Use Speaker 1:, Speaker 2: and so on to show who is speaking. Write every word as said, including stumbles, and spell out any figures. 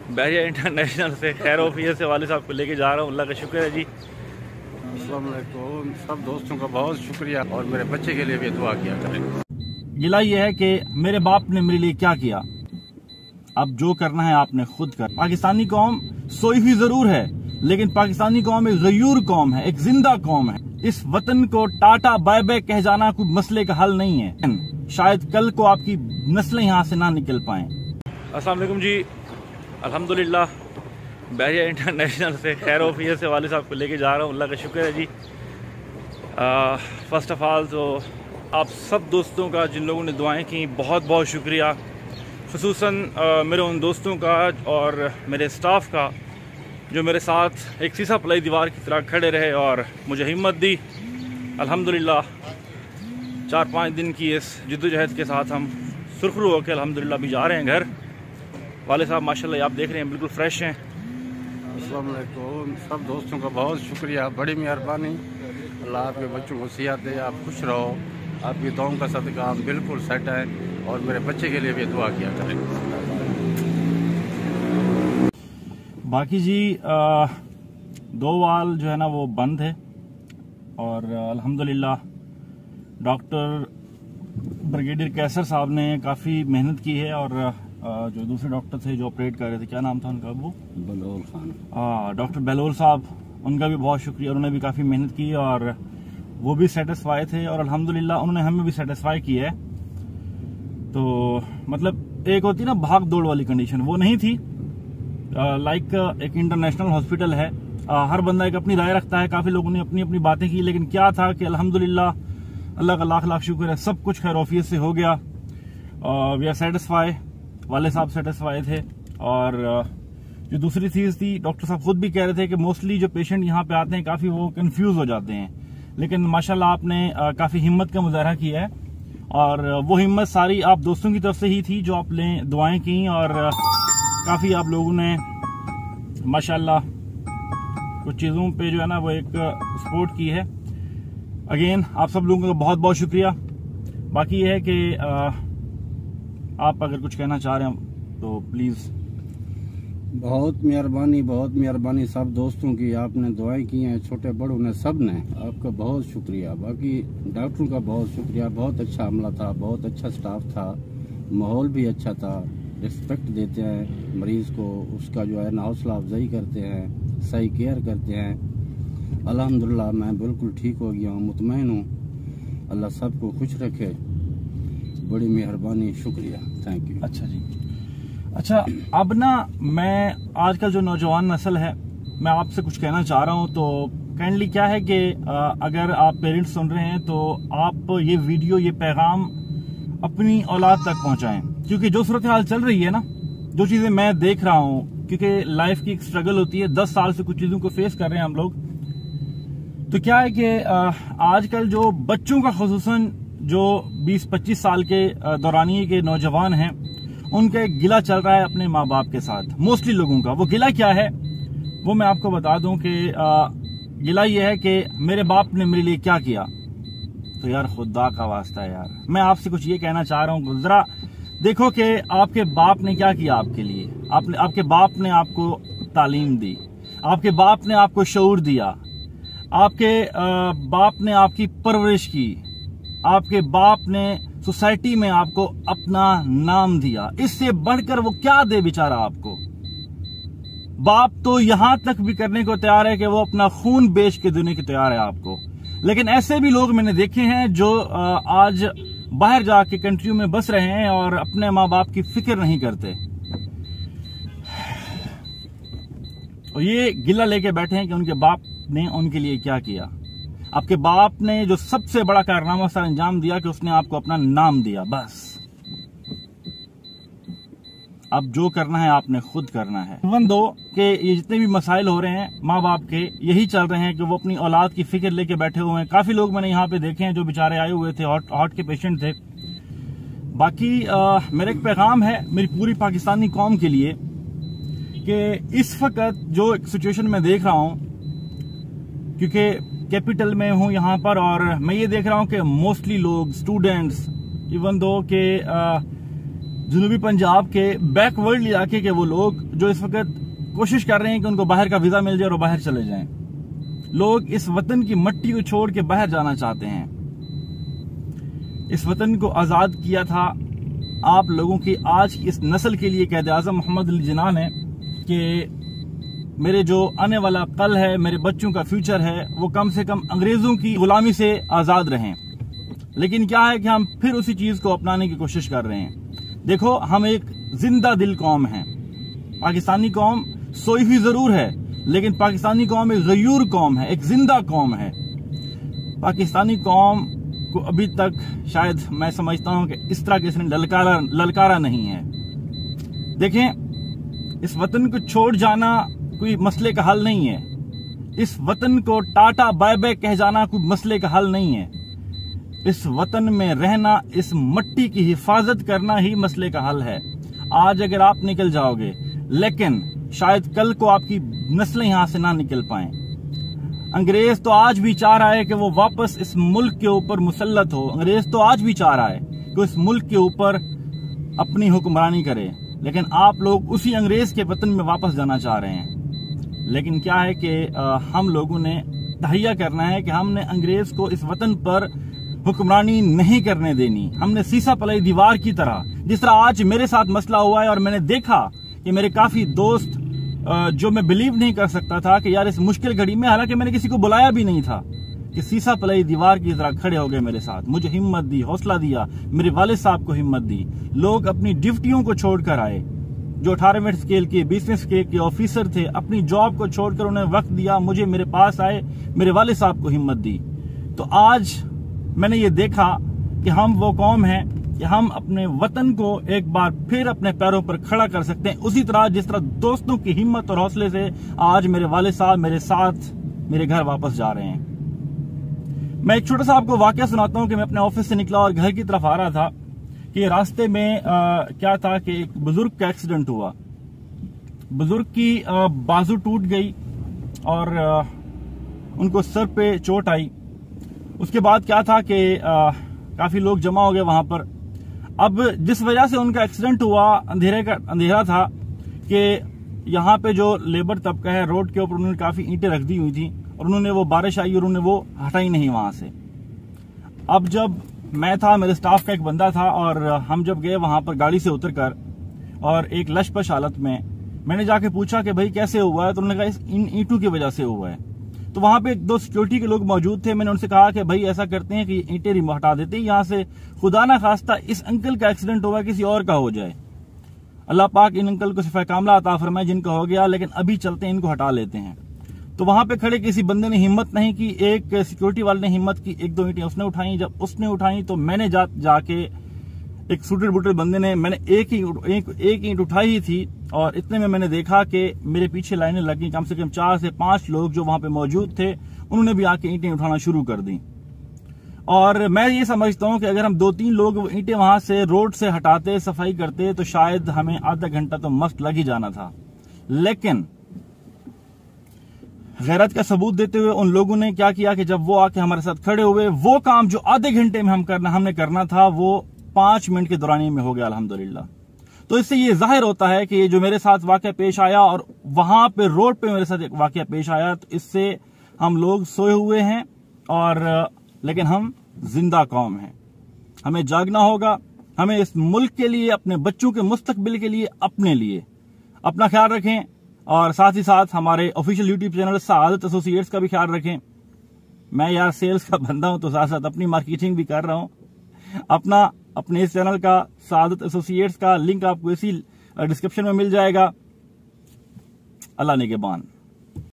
Speaker 1: बहरिया international से खैर office से वाले साहब को लेके जा रहा हूँ। अल्लाह का शुक्र है जी।
Speaker 2: अस्सलाम वालेकुम, सब दोस्तों का बहुत शुक्रिया और मेरे बच्चे के लिए भी दुआ किया करें।
Speaker 3: गिला ये है कि मेरे बाप ने मेरे लिए क्या किया, अब जो करना है आपने खुद कर। पाकिस्तानी कौम सोई हुई जरूर है, लेकिन पाकिस्तानी कौम एक गयूर कौम है, एक जिंदा कौम है। इस वतन को टाटा बाय बाय कह जाना कोई मसले का हल नहीं है। शायद कल को आपकी नस्लें यहाँ से ना निकल पाएं।
Speaker 1: अस्सलाम वालेकुम जी। अल्हम्दुलिल्लाह बहरिया इंटरनेशनल से खैर ऑफिस से वाले साहब को लेके जा रहा हूँ। अल्लाह का शुक्र है जी। फ़र्स्ट ऑफ़ ऑल तो आप सब दोस्तों का जिन लोगों ने दुआएं की, बहुत बहुत शुक्रिया। खुसूसन मेरे उन दोस्तों का और मेरे स्टाफ का जो मेरे साथ एक सीसा पलाई दीवार की तरह खड़े रहे और मुझे हिम्मत दी। अल्हम्दुलिल्लाह चार पाँच दिन की इस जद्दोजहद के साथ हम सुरखरू होकर अल्हम्दुलिल्लाह भी जा रहे हैं घर। वाले साहब माशाल्लाह आप देख रहे हैं बिल्कुल फ्रेश हैं।
Speaker 2: अस्सलाम वालेकुम, सब दोस्तों का बहुत शुक्रिया, बड़ी मेहरबानी। अल्लाह आपके बच्चों को सियात दे, आप खुश रहो। आपकी दुआओं का सदका हम बिल्कुल सेट है और मेरे बच्चे के लिए भी दुआ किया करें।
Speaker 3: बाकी जी आ, दो वाल जो है ना वो बंद है और अल्हम्दुलिल्लाह डॉक्टर ब्रिगेडियर कैसर साहब ने काफ़ी मेहनत की है और आ, जो दूसरे डॉक्टर थे जो ऑपरेट कर रहे थे, क्या नाम था उनका, वो
Speaker 2: बलोल खान,
Speaker 3: हाँ डॉक्टर बलोल साहब, उनका भी बहुत शुक्रिया। उन्होंने भी काफ़ी मेहनत की और वो भी सेटिस्फाई थे और अल्हम्दुलिल्लाह उन्होंने हमें भी सेटिस्फाई किया है। तो मतलब एक होती ना भाग दौड़ वाली कंडीशन, वो नहीं थी। लाइक एक इंटरनेशनल हॉस्पिटल है, आ, हर बंदा एक अपनी राय रखता है। काफ़ी लोगों ने अपनी अपनी बातें की, लेकिन क्या था कि अल्हम्दुलिल्लाह अल्लाह का लाख लाख शुक्र है, सब कुछ खैर ऑफिस से हो गया। वी आर सेटिस्फाई, वाले साहब सेटिस्फाई थे। और uh, जो दूसरी चीज़ थी, डॉक्टर साहब खुद भी कह रहे थे कि मोस्टली जो पेशेंट यहाँ पे आते हैं काफ़ी वो कंफ्यूज हो जाते हैं, लेकिन माशाल्लाह आपने uh, काफ़ी हिम्मत का मुजाहरा किया है और uh, वो हिम्मत सारी आप दोस्तों की तरफ से ही थी जो आपने दुआएं की और uh, काफ़ी आप लोगों ने माशाल्लाह कुछ चीज़ों पे जो है ना वो एक सपोर्ट uh, की है। अगेन आप सब लोगों का बहुत बहुत शुक्रिया। बाकी ये है कि uh, आप अगर कुछ कहना चाह रहे हैं तो प्लीज़।
Speaker 2: बहुत मेहरबानी, बहुत मेहरबानी सब दोस्तों की, आपने दुआएं की हैं, छोटे बड़ों ने, सब ने, आपका बहुत शुक्रिया। बाकी डॉक्टरों का बहुत शुक्रिया, बहुत अच्छा अमला था, बहुत अच्छा स्टाफ था, माहौल भी अच्छा था, रिस्पेक्ट देते हैं मरीज़ को, उसका जो है ना हौसला अफजाई करते हैं, सही केयर करते हैं। अल्हम्दुलिल्लाह मैं बिल्कुल ठीक हो गया हूँ, मुतमईन हूँ। अल्लाह सबको खुश रखे, बड़ी मेहरबानी, शुक्रिया, थैंक यू।
Speaker 3: अच्छा जी, अच्छा अब ना मैं आजकल जो नौजवान नस्ल है, मैं आपसे कुछ कहना चाह रहा हूँ। तो काइंडली क्या है कि अगर आप पेरेंट्स सुन रहे हैं तो आप ये वीडियो, ये पैगाम अपनी औलाद तक पहुँचाएं, क्योंकि जो सूरत हाल चल रही है ना, जो चीज़ें मैं देख रहा हूँ, क्योंकि लाइफ की एक स्ट्रगल होती है, दस साल से कुछ चीज़ों को फेस कर रहे हैं हम लोग। तो क्या है कि आजकल जो बच्चों का खुसूसन जो बीस पच्चीस साल के दौरानिए के नौजवान हैं, उनका एक गिला चल रहा है अपने माँ बाप के साथ। मोस्टली लोगों का वो गिला क्या है वो मैं आपको बता दूं कि गिला ये है कि मेरे बाप ने मेरे लिए क्या किया। तो यार खुदा का वास्ता है यार, मैं आपसे कुछ ये कहना चाह रहा हूँ, जरा देखो कि आपके बाप ने क्या किया आपके लिए। आपने आपके बाप ने आपको तालीम दी, आपके बाप ने आपको शऊर दिया, आपके बाप ने आपकी परवरिश की, आपके बाप ने सोसाइटी में आपको अपना नाम दिया। इससे बढ़कर वो क्या दे बेचारा आपको। बाप तो यहां तक भी करने को तैयार है कि वो अपना खून बेच के देने को तैयार है आपको। लेकिन ऐसे भी लोग मैंने देखे हैं जो आज बाहर जाके कंट्रियों में बस रहे हैं और अपने माँ बाप की फिक्र नहीं करते और ये गिला लेके बैठे हैं कि उनके बाप ने उनके लिए क्या किया। आपके बाप ने जो सबसे बड़ा कारनामा सर अंजाम दिया कि उसने आपको अपना नाम दिया, बस। अब जो करना है आपने खुद करना है। इवन दो कि ये जितने भी मसाइल हो रहे हैं माँ बाप के, यही चल रहे हैं कि वो अपनी औलाद की फिक्र लेके बैठे हुए हैं। काफी लोग मैंने यहाँ पे देखे हैं जो बेचारे आए हुए थे, हार्ट हार्ट के पेशेंट थे। बाकी आ, मेरा एक पैगाम है मेरी पूरी पाकिस्तानी कौम के लिए कि इस वक्त जो सिचुएशन में देख रहा हूँ, क्योंकि कैपिटल में हूँ यहाँ पर, और मैं ये देख रहा हूँ कि मोस्टली लोग, स्टूडेंट्स, इवन दो के जनूबी पंजाब के बैकवर्ड इलाके के वो लोग जो इस वक्त कोशिश कर रहे हैं कि उनको बाहर का वीजा मिल जाए और बाहर चले जाएं। लोग इस वतन की मट्टी को छोड़ के बाहर जाना चाहते हैं। इस वतन को आजाद किया था आप लोगों की आज की इस नस्ल के लिए कायद आज़म मोहम्मद अली जिन्ना ने कि मेरे जो आने वाला कल है, मेरे बच्चों का फ्यूचर है, वो कम से कम अंग्रेजों की गुलामी से आजाद रहें। लेकिन क्या है कि हम फिर उसी चीज को अपनाने की कोशिश कर रहे हैं। देखो, हम एक जिंदा दिल कौम है। पाकिस्तानी कौम सोई हुई जरूर है, लेकिन पाकिस्तानी कौम एक गयूर कौम है, एक जिंदा कौम है। पाकिस्तानी कौम को अभी तक शायद मैं समझता हूं कि इस तरह किसी ने ललकारा ललकारा नहीं है। देखें, इस वतन को छोड़ जाना कोई मसले का हल नहीं है। इस वतन को टाटा बाय बाय कह जाना कोई मसले का हल नहीं है। इस वतन में रहना, इस मट्टी की हिफाजत करना ही मसले का हल है। आज अगर आप निकल जाओगे, लेकिन शायद कल को आपकी नस्लें यहां से ना निकल पाएं। अंग्रेज तो आज भी चाह रहा है कि वो वापस इस मुल्क के ऊपर मुसल्लत हो। अंग्रेज तो आज भी चाह रहा है कि इस मुल्क के ऊपर अपनी हुक्मरानी करे, लेकिन आप लोग उसी अंग्रेज के वतन में वापस जाना चाह रहे हैं। लेकिन क्या है कि हम लोगों ने तहैया करना है कि हमने अंग्रेज को इस वतन पर हुक्मरानी नहीं करने देनी। हमने सीसा पलाई दीवार की तरह, जिस तरह आज मेरे साथ मसला हुआ है और मैंने देखा कि मेरे काफी दोस्त जो मैं बिलीव नहीं कर सकता था कि यार इस मुश्किल घड़ी में, हालांकि मैंने किसी को बुलाया भी नहीं था, कि सीसा पलाई दीवार की तरह खड़े हो गए मेरे साथ, मुझे हिम्मत दी, हौसला दिया, मेरे वालिद साहब को हिम्मत दी। लोग अपनी ड्यूटियों को छोड़कर आए। जो अठारहवें स्केल के, बीसवें स्केल के ऑफिसर थे, अपनी जॉब को छोड़कर उन्हें वक्त दिया, मुझे मेरे पास आए, मेरे वालिद साहब को हिम्मत दी। तो आज मैंने ये देखा कि हम वो कौम हैं कि हम अपने वतन को एक बार फिर अपने पैरों पर खड़ा कर सकते हैं, उसी तरह जिस तरह दोस्तों की हिम्मत और हौसले से आज मेरे वालिद साहब मेरे साथ मेरे घर वापस जा रहे हैं। मैं एक छोटा सा आपको वाकया सुनाता हूं कि मैं अपने ऑफिस से निकला और घर की तरफ आ रहा था कि रास्ते में आ, क्या था कि एक बुजुर्ग का एक्सीडेंट हुआ। बुजुर्ग की आ, बाजू टूट गई और आ, उनको सर पे चोट आई। उसके बाद क्या था कि काफी लोग जमा हो गए वहां पर। अब जिस वजह से उनका एक्सीडेंट हुआ, अंधेरे का अंधेरा था कि यहाँ पे जो लेबर तबका है रोड के ऊपर, उन्होंने काफी ईंटें रख दी हुई थी और उन्होंने वो बारिश आई और उन्होंने वो हटाई नहीं वहां से। अब जब मैं था, मेरे स्टाफ का एक बंदा था और हम जब गए वहां पर गाड़ी से उतर कर और एक लशपश हालत में, मैंने जाके पूछा कि भाई कैसे हुआ है, तो उन्होंने कहा इन ईंटों की वजह से हुआ है। तो वहां पे एक दो सिक्योरिटी के लोग मौजूद थे। मैंने उनसे कहा कि भाई ऐसा करते हैं कि ईंटें हटा देते हैं यहाँ से, खुदा ना खास्ता इस अंकल का एक्सीडेंट हुआ किसी और का हो जाए। अल्लाह पाक इन अंकल को सिफा कामला अता फरमाए जिनका हो गया, लेकिन अभी चलते हैं, इनको हटा लेते हैं। तो वहां पे खड़े किसी बंदे ने हिम्मत नहीं की, एक सिक्योरिटी वाले ने हिम्मत की, एक दो ईंटें उसने उठाई। जब उसने उठाई तो मैंने जा जाके एक सूटेड बुटेड बंदे ने, मैंने एक ही एक, एक ईंट उठाई ही थी और इतने में मैंने देखा कि मेरे पीछे लाइनें लगी। कम से कम चार से पांच लोग जो वहां पे मौजूद थे, उन्होंने भी आके ईंटें उठाना शुरू कर दी। और मैं ये समझता हूं कि अगर हम दो तीन लोग ईंटें वहां से रोड से हटाते, सफाई करते, तो शायद हमें आधा घंटा तो मस्त लग ही जाना था। लेकिन गैरत का सबूत देते हुए उन लोगों ने क्या किया कि जब वो आके हमारे साथ खड़े हुए, वो काम जो आधे घंटे में हम करना हमने करना था, वो पांच मिनट के दौरान में हो गया अल्हम्दुलिल्लाह। तो इससे ये जाहिर होता है कि ये जो मेरे साथ वाकया पेश आया और वहां पे रोड पे मेरे साथ एक वाकया पेश आया, तो इससे हम लोग सोए हुए हैं और लेकिन हम जिंदा कौम हैं। हमें जागना होगा। हमें इस मुल्क के लिए, अपने बच्चों के मुस्तकबिल के लिए, अपने लिए अपना ख्याल रखें और साथ ही साथ हमारे official YouTube channel Saadat associates का भी ख्याल रखें। मैं यार सेल्स का बंदा हूं तो साथ साथ अपनी मार्केटिंग भी कर रहा हूं। अपना अपने इस चैनल का सआदत एसोसिएट्स का लिंक आपको इसी डिस्क्रिप्शन में मिल जाएगा। अल्लाह निगहबान।